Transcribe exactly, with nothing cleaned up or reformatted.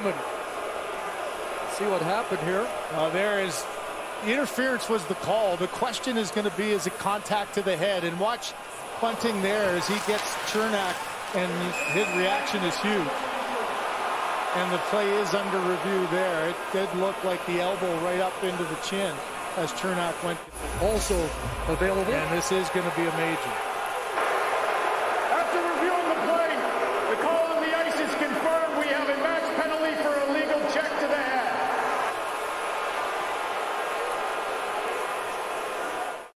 home and see what happened here. Uh, there is interference was the call. The question is going to be, is it contact to the head? And watch Bunting there as he gets Chernak, and his reaction is huge. And the play is under review there. It did look like the elbow right up into the chin as Chernak went. Also available. And this is going to be a major.